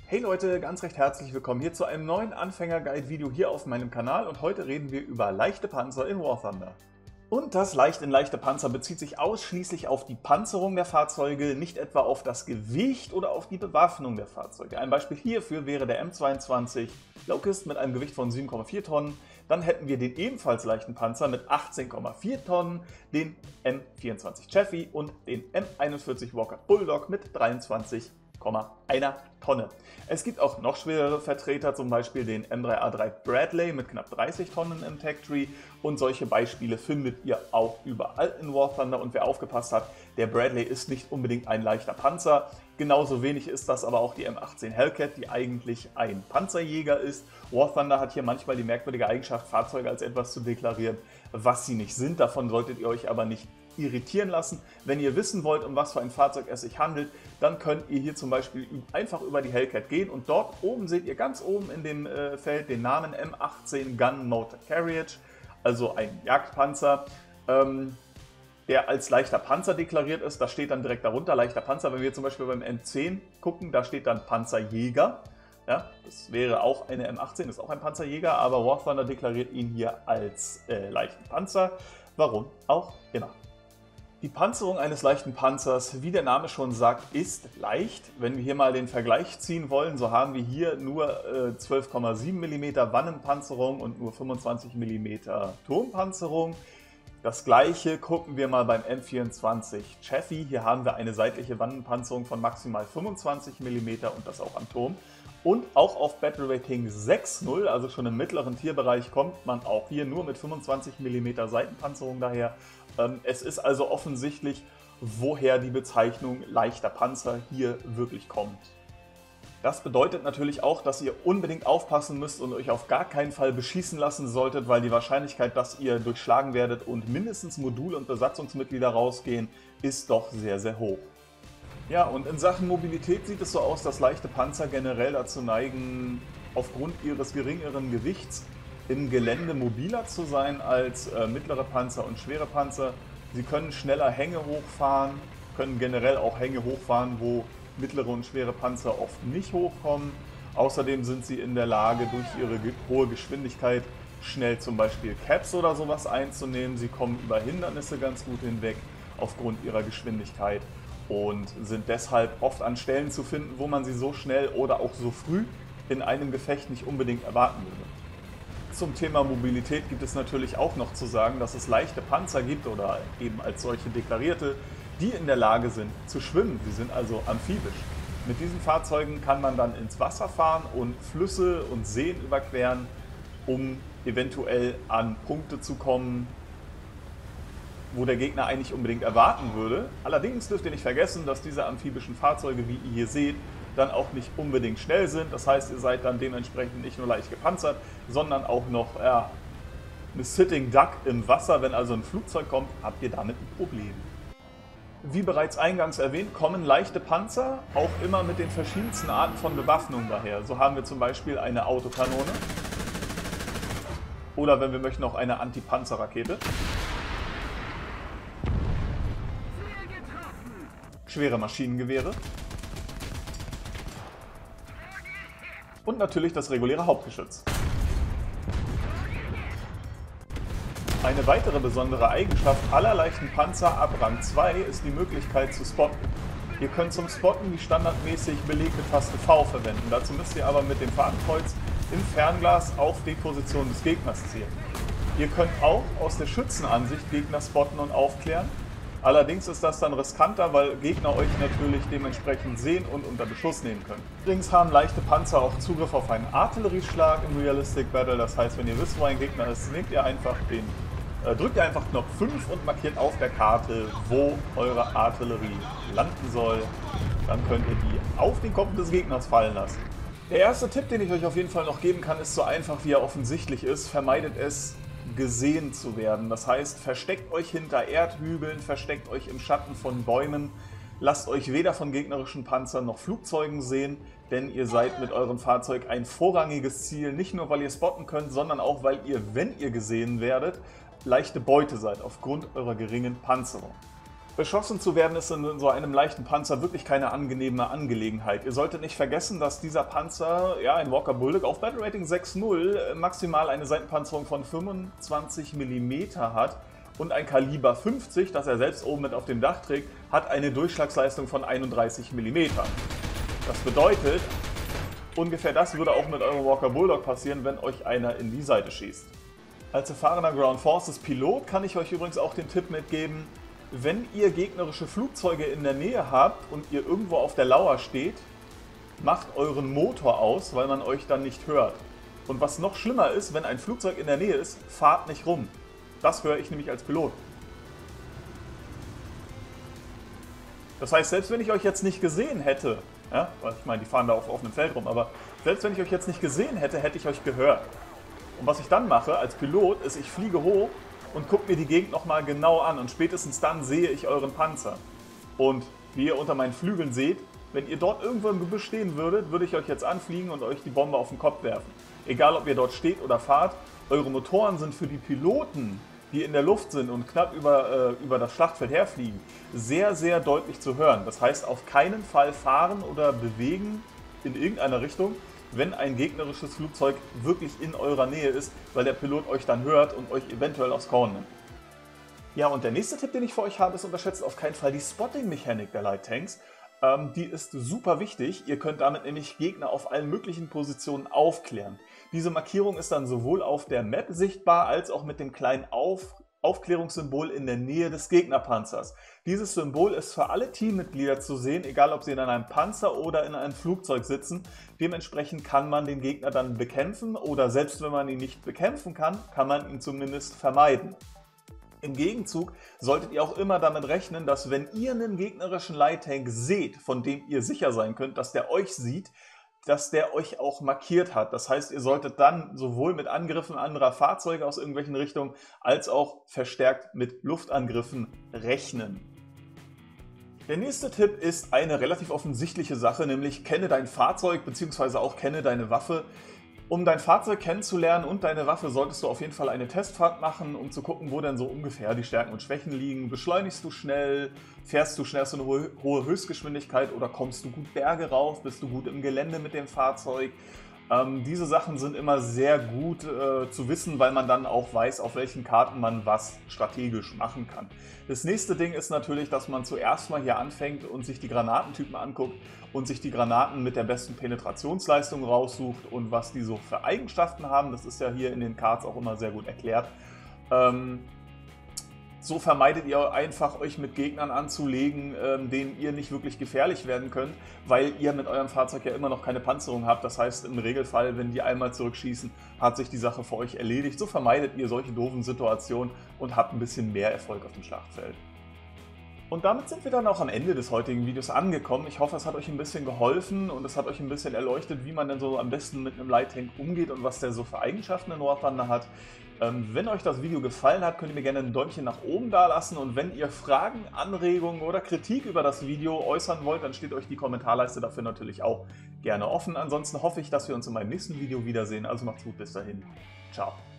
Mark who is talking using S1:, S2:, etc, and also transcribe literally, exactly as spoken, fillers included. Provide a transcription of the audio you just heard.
S1: Hey Leute, ganz recht herzlich willkommen hier zu einem neuen Anfänger-Guide-Video hier auf meinem Kanal und heute reden wir über leichte Panzer in War Thunder. Und das Leicht in leichte Panzer bezieht sich ausschließlich auf die Panzerung der Fahrzeuge, nicht etwa auf das Gewicht oder auf die Bewaffnung der Fahrzeuge. Ein Beispiel hierfür wäre der M zweiundzwanzig Locust mit einem Gewicht von sieben Komma vier Tonnen. Dann hätten wir den ebenfalls leichten Panzer mit achtzehn Komma vier Tonnen, den M vierundzwanzig Chaffee und den M einundvierzig Walker Bulldog mit dreiundzwanzig Komma eins Tonne. Es gibt auch noch schwerere Vertreter, zum Beispiel den M drei A drei Bradley mit knapp dreißig Tonnen im Tech Tree, und solche Beispiele findet ihr auch überall in War Thunder, und wer aufgepasst hat, der Bradley ist nicht unbedingt ein leichter Panzer. Genauso wenig ist das aber auch die M achtzehn Hellcat, die eigentlich ein Panzerjäger ist. War Thunder hat hier manchmal die merkwürdige Eigenschaft, Fahrzeuge als etwas zu deklarieren, was sie nicht sind. Davon solltet ihr euch aber nicht irritieren lassen. Wenn ihr wissen wollt, um was für ein Fahrzeug es sich handelt, dann könnt ihr hier zum Beispiel einfach über die Hellcat gehen und dort oben seht ihr ganz oben in dem äh, Feld den Namen M achtzehn Gun Motor Carriage, also ein Jagdpanzer, ähm, der als leichter Panzer deklariert ist. Das steht dann direkt darunter, leichter Panzer. Wenn wir zum Beispiel beim M zehn gucken, da steht dann Panzerjäger. Ja, das wäre auch eine M achtzehn, ist auch ein Panzerjäger, aber War Thunder deklariert ihn hier als äh, leichten Panzer. Warum auch immer. Die Panzerung eines leichten Panzers, wie der Name schon sagt, ist leicht. Wenn wir hier mal den Vergleich ziehen wollen, so haben wir hier nur äh, zwölf Komma sieben Millimeter Wannenpanzerung und nur fünfundzwanzig Millimeter Turmpanzerung. Das gleiche gucken wir mal beim M vierundzwanzig Chaffee. Hier haben wir eine seitliche Wannenpanzerung von maximal fünfundzwanzig Millimeter und das auch am Turm. Und auch auf Battle Rating sechs Punkt null, also schon im mittleren Tierbereich, kommt man auch hier nur mit fünfundzwanzig Millimeter Seitenpanzerung daher. Es ist also offensichtlich, woher die Bezeichnung leichter Panzer hier wirklich kommt. Das bedeutet natürlich auch, dass ihr unbedingt aufpassen müsst und euch auf gar keinen Fall beschießen lassen solltet, weil die Wahrscheinlichkeit, dass ihr durchschlagen werdet und mindestens Modul- und Besatzungsmitglieder rausgehen, ist doch sehr, sehr hoch. Ja, und in Sachen Mobilität sieht es so aus, dass leichte Panzer generell dazu neigen, aufgrund ihres geringeren Gewichts im Gelände mobiler zu sein als äh, mittlere Panzer und schwere Panzer. Sie können schneller Hänge hochfahren, können generell auch Hänge hochfahren, wo mittlere und schwere Panzer oft nicht hochkommen. Außerdem sind sie in der Lage, durch ihre ge hohe Geschwindigkeit schnell zum Beispiel Caps oder sowas einzunehmen. Sie kommen über Hindernisse ganz gut hinweg aufgrund ihrer Geschwindigkeit und sind deshalb oft an Stellen zu finden, wo man sie so schnell oder auch so früh in einem Gefecht nicht unbedingt erwarten würde. Zum Thema Mobilität gibt es natürlich auch noch zu sagen, dass es leichte Panzer gibt oder eben als solche deklarierte, die in der Lage sind zu schwimmen. Sie sind also amphibisch. Mit diesen Fahrzeugen kann man dann ins Wasser fahren und Flüsse und Seen überqueren, um eventuell an Punkte zu kommen, wo der Gegner eigentlich unbedingt erwarten würde. Allerdings dürft ihr nicht vergessen, dass diese amphibischen Fahrzeuge, wie ihr hier seht, dann auch nicht unbedingt schnell sind. Das heißt, ihr seid dann dementsprechend nicht nur leicht gepanzert, sondern auch noch ja, eine Sitting Duck im Wasser. Wenn also ein Flugzeug kommt, habt ihr damit ein Problem. Wie bereits eingangs erwähnt, kommen leichte Panzer auch immer mit den verschiedensten Arten von Bewaffnung daher. So haben wir zum Beispiel eine Autokanone oder, wenn wir möchten, auch eine Anti-Panzer-Rakete. Schwere Maschinengewehre und natürlich das reguläre Hauptgeschütz. Eine weitere besondere Eigenschaft aller leichten Panzer ab Rang zwei ist die Möglichkeit zu spotten. Ihr könnt zum Spotten die standardmäßig belegte Taste V verwenden. Dazu müsst ihr aber mit dem Fadenkreuz im Fernglas auf die Position des Gegners zielen. Ihr könnt auch aus der Schützenansicht Gegner spotten und aufklären. Allerdings ist das dann riskanter, weil Gegner euch natürlich dementsprechend sehen und unter Beschuss nehmen können. Übrigens haben leichte Panzer auch Zugriff auf einen Artillerieschlag im Realistic Battle. Das heißt, wenn ihr wisst, wo ein Gegner ist, nehmt ihr einfach den, äh, drückt ihr einfach Knopf fünf und markiert auf der Karte, wo eure Artillerie landen soll. Dann könnt ihr die auf den Kopf des Gegners fallen lassen. Der erste Tipp, den ich euch auf jeden Fall noch geben kann, ist so einfach, wie er offensichtlich ist. Vermeidet es, gesehen zu werden. Das heißt, versteckt euch hinter Erdhügeln, versteckt euch im Schatten von Bäumen, lasst euch weder von gegnerischen Panzern noch Flugzeugen sehen, denn ihr seid mit eurem Fahrzeug ein vorrangiges Ziel, nicht nur weil ihr spotten könnt, sondern auch weil ihr, wenn ihr gesehen werdet, leichte Beute seid aufgrund eurer geringen Panzerung. Beschossen zu werden ist in so einem leichten Panzer wirklich keine angenehme Angelegenheit. Ihr solltet nicht vergessen, dass dieser Panzer, ja, ein Walker Bulldog auf Battle Rating sechs Punkt null, maximal eine Seitenpanzerung von fünfundzwanzig Millimeter hat und ein Kaliber fünfzig, das er selbst oben mit auf dem Dach trägt, hat eine Durchschlagsleistung von einunddreißig Millimeter. Das bedeutet, ungefähr das würde auch mit eurem Walker Bulldog passieren, wenn euch einer in die Seite schießt. Als erfahrener Ground Forces Pilot kann ich euch übrigens auch den Tipp mitgeben: Wenn ihr gegnerische Flugzeuge in der Nähe habt und ihr irgendwo auf der Lauer steht, macht euren Motor aus, weil man euch dann nicht hört. Und was noch schlimmer ist, wenn ein Flugzeug in der Nähe ist, fahrt nicht rum. Das höre ich nämlich als Pilot. Das heißt, selbst wenn ich euch jetzt nicht gesehen hätte, ja, weil ich meine, die fahren da auf offenem Feld rum, aber selbst wenn ich euch jetzt nicht gesehen hätte, hätte ich euch gehört. Und was ich dann mache als Pilot, ist, ich fliege hoch und guckt mir die Gegend nochmal genau an und spätestens dann sehe ich euren Panzer. Und wie ihr unter meinen Flügeln seht, wenn ihr dort irgendwo im Gebüsch stehen würdet, würde ich euch jetzt anfliegen und euch die Bombe auf den Kopf werfen. Egal ob ihr dort steht oder fahrt, eure Motoren sind für die Piloten, die in der Luft sind und knapp über, äh, über das Schlachtfeld herfliegen, sehr, sehr deutlich zu hören. Das heißt, auf keinen Fall fahren oder bewegen in irgendeiner Richtung, wenn ein gegnerisches Flugzeug wirklich in eurer Nähe ist, weil der Pilot euch dann hört und euch eventuell aufs Korn nimmt. Ja, und der nächste Tipp, den ich für euch habe, ist: Unterschätzt auf keinen Fall die Spotting-Mechanik der Light Tanks. Ähm, die ist super wichtig. Ihr könnt damit nämlich Gegner auf allen möglichen Positionen aufklären. Diese Markierung ist dann sowohl auf der Map sichtbar, als auch mit dem kleinen auf Aufklärungssymbol in der Nähe des Gegnerpanzers. Dieses Symbol ist für alle Teammitglieder zu sehen, egal ob sie in einem Panzer oder in einem Flugzeug sitzen. Dementsprechend kann man den Gegner dann bekämpfen oder selbst wenn man ihn nicht bekämpfen kann, kann man ihn zumindest vermeiden. Im Gegenzug solltet ihr auch immer damit rechnen, dass wenn ihr einen gegnerischen Light Tank seht, von dem ihr sicher sein könnt, dass der euch sieht, dass der euch auch markiert hat. Das heißt, ihr solltet dann sowohl mit Angriffen anderer Fahrzeuge aus irgendwelchen Richtungen als auch verstärkt mit Luftangriffen rechnen. Der nächste Tipp ist eine relativ offensichtliche Sache, nämlich kenne dein Fahrzeug bzw. auch kenne deine Waffe. Um dein Fahrzeug kennenzulernen und deine Waffe solltest du auf jeden Fall eine Testfahrt machen, um zu gucken, wo denn so ungefähr die Stärken und Schwächen liegen. Beschleunigst du schnell? Fährst du schnell so eine hohe, hohe Höchstgeschwindigkeit oder kommst du gut Berge rauf? Bist du gut im Gelände mit dem Fahrzeug? Ähm, diese Sachen sind immer sehr gut äh, zu wissen, weil man dann auch weiß, auf welchen Karten man was strategisch machen kann. Das nächste Ding ist natürlich, dass man zuerst mal hier anfängt und sich die Granatentypen anguckt und sich die Granaten mit der besten Penetrationsleistung raussucht und was die so für Eigenschaften haben. Das ist ja hier in den Cards auch immer sehr gut erklärt. Ähm, So vermeidet ihr einfach, euch mit Gegnern anzulegen, ähm, denen ihr nicht wirklich gefährlich werden könnt, weil ihr mit eurem Fahrzeug ja immer noch keine Panzerung habt. Das heißt, im Regelfall, wenn die einmal zurückschießen, hat sich die Sache für euch erledigt. So vermeidet ihr solche doofen Situationen und habt ein bisschen mehr Erfolg auf dem Schlachtfeld. Und damit sind wir dann auch am Ende des heutigen Videos angekommen. Ich hoffe, es hat euch ein bisschen geholfen und es hat euch ein bisschen erleuchtet, wie man denn so am besten mit einem Light Tank umgeht und was der so für Eigenschaften in War Thunder hat. Ähm, wenn euch das Video gefallen hat, könnt ihr mir gerne ein Däumchen nach oben da lassen und wenn ihr Fragen, Anregungen oder Kritik über das Video äußern wollt, dann steht euch die Kommentarleiste dafür natürlich auch gerne offen. Ansonsten hoffe ich, dass wir uns in meinem nächsten Video wiedersehen. Also macht's gut, bis dahin. Ciao.